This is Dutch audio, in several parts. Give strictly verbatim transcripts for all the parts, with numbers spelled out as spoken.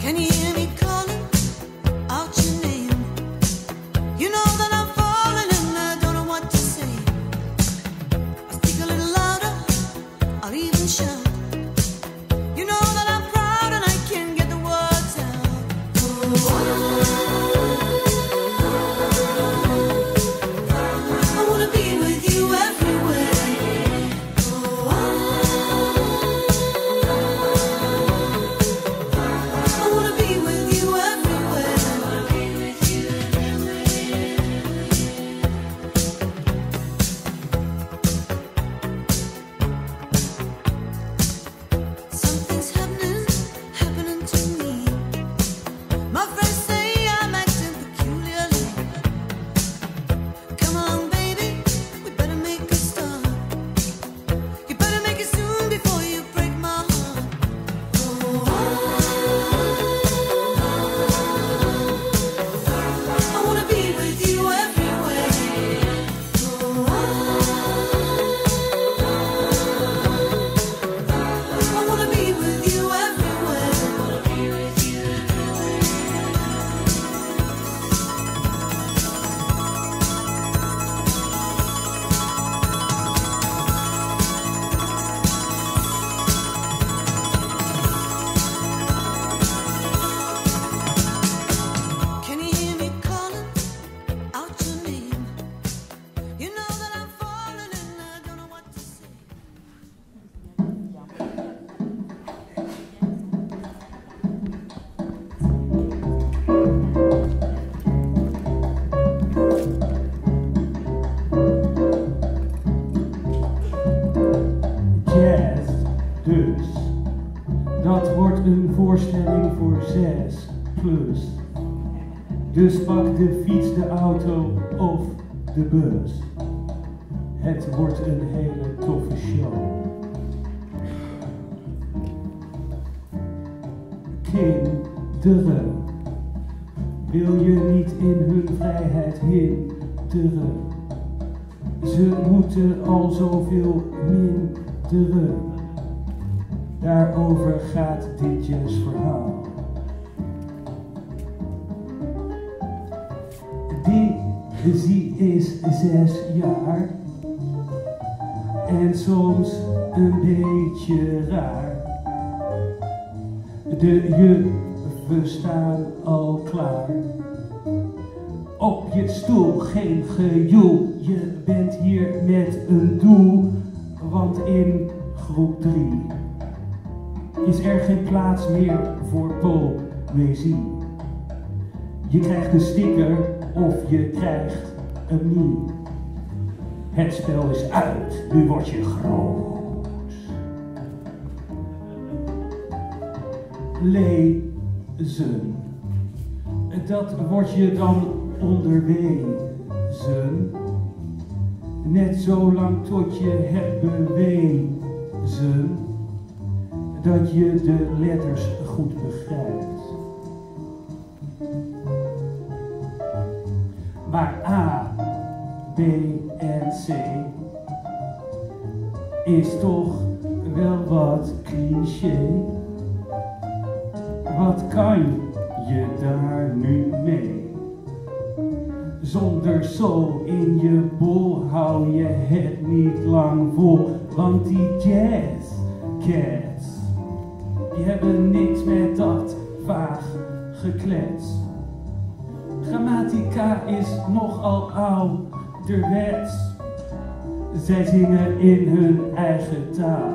Voorstelling voor zes plus. Dus pak de fiets, de auto of de bus. Het wordt een hele toffe show. Kinderen, wil je niet in hun vrijheid hinderen? Ze moeten al zoveel minderen. Daarover gaat dit jazzverhaal. Dizzy is zes jaar en soms een beetje raar. De juffen staan al klaar. Op je stoel geen gejoel, je bent hier met een doel, want in groep drie is er geen plaats meer voor poëzie. Je krijgt een sticker of je krijgt hem niet. Het spel is uit, nu word je groot. Lezen, dat word je dan onderwezen. Net zo lang tot je hebt bewezen dat je de letters goed begrijpt. Maar A, B en C is toch wel wat cliché. Wat kan je daar nu mee? Zonder zo in je bol hou je het niet lang vol, want die jazzcats die hebben niks met dat vaag geklets. Grammatica is nogal ouderwets. Zij zingen in hun eigen taal.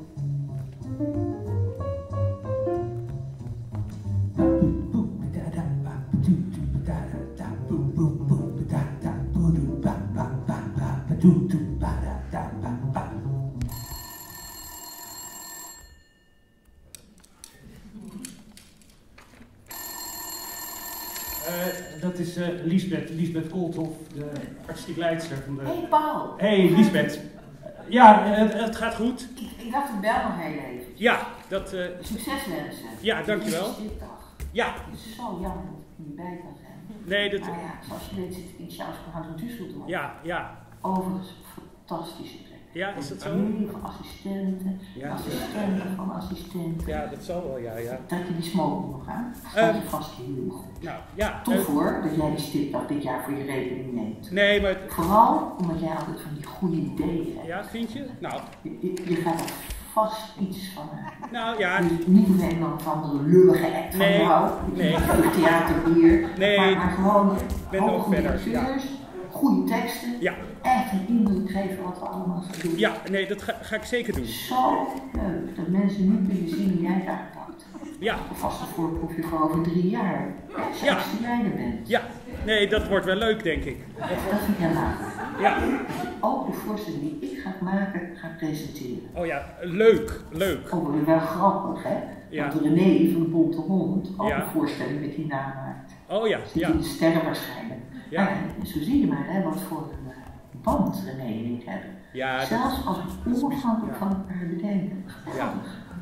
Uh, dat is uh, Liesbeth, Liesbeth Koolthof, de artistiek leidster van de... Hey Paul! Hey Liesbeth. Ja, het, het gaat goed. Ik, ik dacht ik bel nog heel even. Ja, dat... Uh... Succes wensen. Ja, dankjewel. Het is dit dag. Ja. Het is zo jammer dat ik niet bij kan zijn. Nee, dat... Maar ja, zoals je weet zit ik in Charles van Hout en Tussel. Ja, ja. Overigens fantastische plek. Ja, is dat zo? Familie van assistenten, Ja. assistenten van assistenten. Ja, dat zal wel, ja, ja. Dat je die smoking nog aan. Dat Ehm, je vast heel goed. Nou, ja. Tof eh, hoor, dat jij die stipdag dit jaar voor je rekening neemt. nee, maar... Vooral omdat jij altijd van die goede ideeën hebt. Ja, vind je? Nou, Je, je, je gaat er vast iets van hebben. nou ja. Dus niet een een of andere lullige act van Nee, jou. nee. Of theaterbier. Nee. Maar, maar gewoon ben er ook goede verder, ja. acteurs, goede teksten. Ja. Echt een indruk geven wat we allemaal gaan doen. Ja, nee, dat ga, ga ik zeker doen. Zo leuk dat mensen nu kunnen zien hoe jij daar pakt. Ja, Vast een voorproefje voor over drie jaar. Zelfs Ja. die jij er bent. ja. Nee, dat wordt wel leuk, denk ik. Dat vind ik heel leuk. Ja. Ook de voorstelling die ik ga maken, ga presenteren. Oh ja, leuk, leuk. Ook wel grappig, hè? Ja. Dat René van de Bonte Hond ook Ja. een voorstelling met die naam maakt. Oh ja, Zit ja. in de sterren waarschijnlijk. Ja. Maar ja, zo zie je maar, hè, wat voor een uh, band René en ik hebben. Ja, dat- Zelfs als we onafhankelijk ja. van elkaar bedenken. Ja.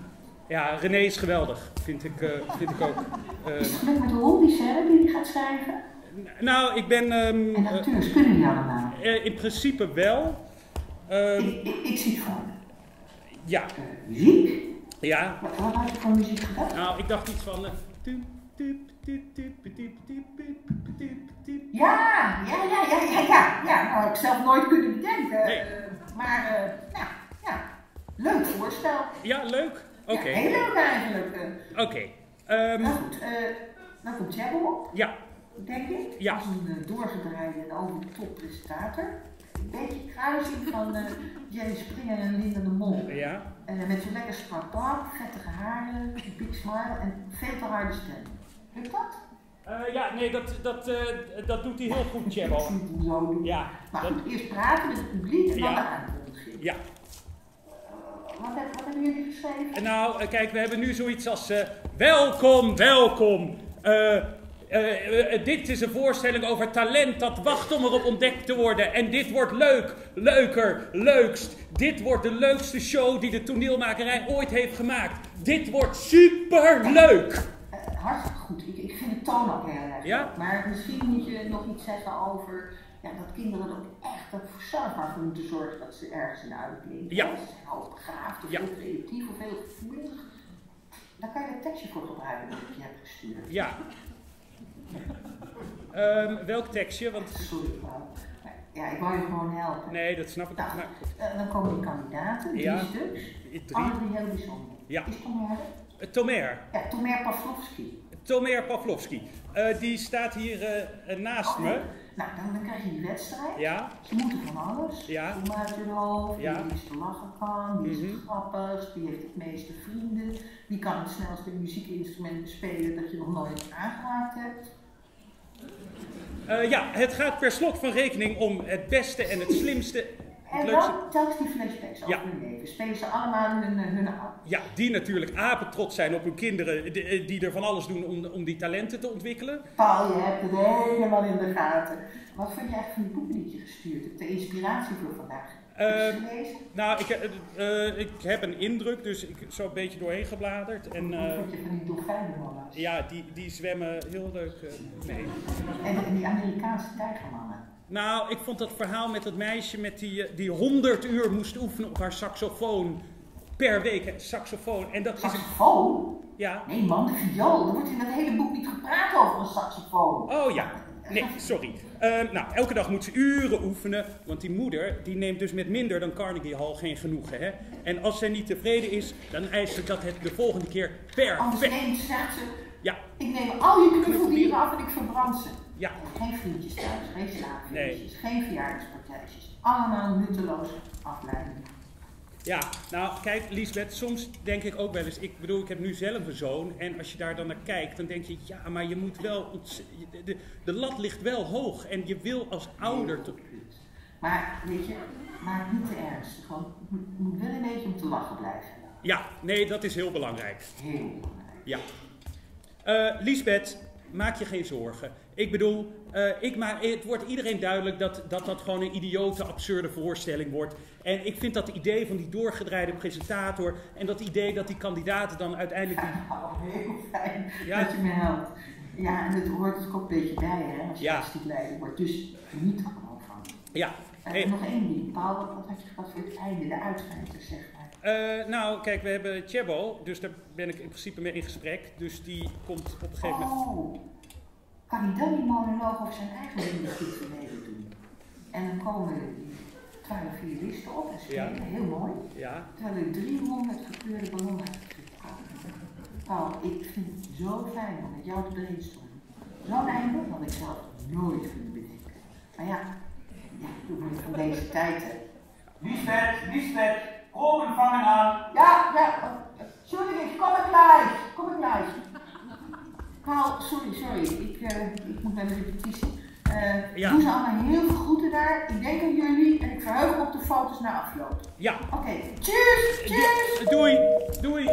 Ja, René is geweldig, vind ik, eh, vind ik ook. Eh, Is het gelukt met de hobby's, hè, die hij gaat schrijven? nou, ik ben ehm, En acteurs, kunnen die allemaal? eh, in principe wel. Ehm, Ik, ik, ik zie het voor me. ja, Uh, muziek? ja. Wat, wat had je voor muziek gedaan? Nou, ik dacht iets van... eh, tup, tup, tup, tup, tup, tup, tup, tup, tup. Ja, ja, ja, ja, ja, ja. Ja, nou, ik zelf nooit kunnen bedenken. Nee. Uh, maar, uh, ja, ja. Leuk voorstel. Ja, leuk. Oké, Ja, heel leuk eigenlijk. Uh, oké. Ehm, nou goed, uh, dan komt Jabber op, ja, denk ik. Ja. Als een uh, doorgedraaide en over de top presentator. Een beetje kruising van uh, Jerry Springer en Linda de Mol. ja. Uh, met zo'n lekker strak pak, vettige haren, een big smile en veel te harde stem. Lukt dat? Eh, ja, nee, dat, dat, eh, dat doet hij heel goed, Tjebbo. Ik zie het hem zo doen. Ja, Maar dat- goed, eerst praten met het publiek en dan Ja. de aankondiging. Ja. Wat, heb, wat hebben jullie geschreven? En nou, eh, kijk, we hebben nu zoiets als... eh, welkom, welkom. Eh, eh, eh, dit is een voorstelling over talent dat wacht om erop ontdekt te worden. En dit wordt leuk, leuker, leukst. Dit wordt de leukste show die de toneelmakerij ooit heeft gemaakt. Dit wordt superleuk. Uh, hartstikke goed. Ik, ik vind de toon ook heel erg Ja? leuk. Maar misschien moet je nog iets zeggen over ja, dat kinderen er ook echt ook zelf maar voor moeten zorgen dat ze ergens in uitklinken. Ja. Ze zijn hoogbegaafd of Ja. heel creatief of heel gevoelig. Daar kan je een tekstje voor gebruiken dat ik je heb gestuurd. Ja. Ehm, welk tekstje? Want... Sorry, mevrouw. Ja, ik wou je gewoon helpen. Nee, dat snap ik. Nou, Maar, uh, dan komen die kandidaten, drie Ja. stuks. drie. Alle drie heel bijzonder. Ja. Is Tomer? Eh, Tomer. Ja, Tomer Pavlovski. Tomer Pavlovski. Eh, die staat hier eh, naast me. Nou, dan, dan krijg je die wedstrijd. Ja. Ze moeten van alles. Ja. Kom uit je hoofd, wie Ja. het liefst lachen kan, wie is het Mhm. grappigst, wie heeft het meeste vrienden, wie kan het snelste muziekinstrument spelen dat je nog nooit aangeraakt hebt. Eh, ja, het gaat per slot van rekening om het beste en het slimste. Het En leukste. dan telkens die flashbacks over Ja. hun leven. Spelen ze allemaal hun, eh, hun ouders. Ja, die natuurlijk apetrots zijn op hun kinderen, die, die er van alles doen om, om die talenten te ontwikkelen. Paul, je hebt het helemaal in de gaten. Wat vind je eigenlijk van die boeken die ik je gestuurd heb? De inspiratie voor vandaag. Heb je Eh, ze gelezen? Nou, ik, eh, eh, ik heb een indruk, dus ik zo een beetje doorheen gebladerd. En Wat eh, vond je van die dolfijnenmannen? ja, die, die zwemmen heel leuk eh, mee. En, en die Amerikaanse tijgermannen. Nou, ik vond dat verhaal met dat meisje met die, eh, die honderd uur moest oefenen op haar saxofoon. Per week, hè, saxofoon. En dat is een... Saxofoon? Ja. Nee man, de viool. Er wordt in dat hele boek niet gepraat over een saxofoon. Oh ja. Nee, sorry. Eh, nou, elke dag moet ze uren oefenen, want die moeder die neemt dus met minder dan Carnegie Hall geen genoegen. Hè? En als zij niet tevreden is, dan eist ze dat het de volgende keer Anders perfect. neemt, zegt ze, Ja, ik neem al je knuffeldieren af en ik verbrand ze. ja, Geen vriendjes thuis, geen slaapfeestjes, Nee. geen verjaardagspartijtjes. Allemaal nutteloze afleidingen. ja. Nou, kijk, Liesbeth, soms denk ik ook wel eens, ik bedoel, ik heb nu zelf een zoon en als je daar dan naar kijkt, dan denk je, ja, maar je moet wel, ontz- de, de, de lat ligt wel hoog en je wil als ouder toch... Maar weet je, maak het niet te ernstig. Want het moet, moet wel een beetje om te lachen blijven. Ja, nee, dat is heel belangrijk. Heel belangrijk. Ja. Eh Liesbeth, maak je geen zorgen. Ik bedoel, eh, ik maak, het wordt iedereen duidelijk dat, dat dat gewoon een idiote, absurde voorstelling wordt. En ik vind dat het idee van die doorgedraaide presentator en dat idee dat die kandidaten dan uiteindelijk... Die... Nou, heel fijn Ja. dat je me helpt. Ja, en het hoort er ook een beetje bij, hè, als je Ja. artistiek leider wordt. Dus geniet er gewoon van. Ja, Uh, Hey. Nog één ding, Paul, wat, wat had je gehad voor het einde, de uitschijnters, zeg maar. Uh, nou, kijk, we hebben Tjebbo, dus daar ben ik in principe mee in gesprek. Dus die komt op een gegeven moment... Oh, kan hij dan die monoloog over zijn eigen liedje mee doen? En dan komen die twaalf violisten op en spelen, ja. Heel mooi. Ja. Terwijl er driehonderd gekleurde ballonnen uitgezocht komen. Paul, ik vind het zo fijn om met jou te brainstormen. Zo'n einde had ik zelf nooit kunnen bedenken. Maar ja, ja, doe maar van deze tijd. Liesbeth, Liesbeth, proben vangen aan. Ja, ja, uh, sorry, ik kom ik gleich, kom ik gleich. Paul, sorry, sorry, ik, uh, ik moet naar de repetitie. Uh, ja. Doe ze allemaal heel veel groeten daar. Ik denk aan jullie en ik verheug me op de foto's na afloop. Ja. Oké, okay. Tjus, tjus. Ja, doei, doei.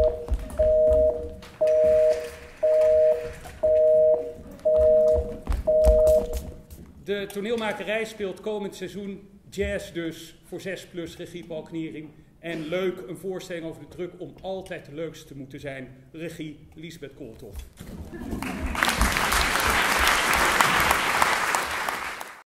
De toneelmakerij speelt komend seizoen jazz dus voor zes plus regie Paul Kniering. En leuk, een voorstelling over de druk om altijd de leukste te moeten zijn. Regie Liesbeth Kooltof.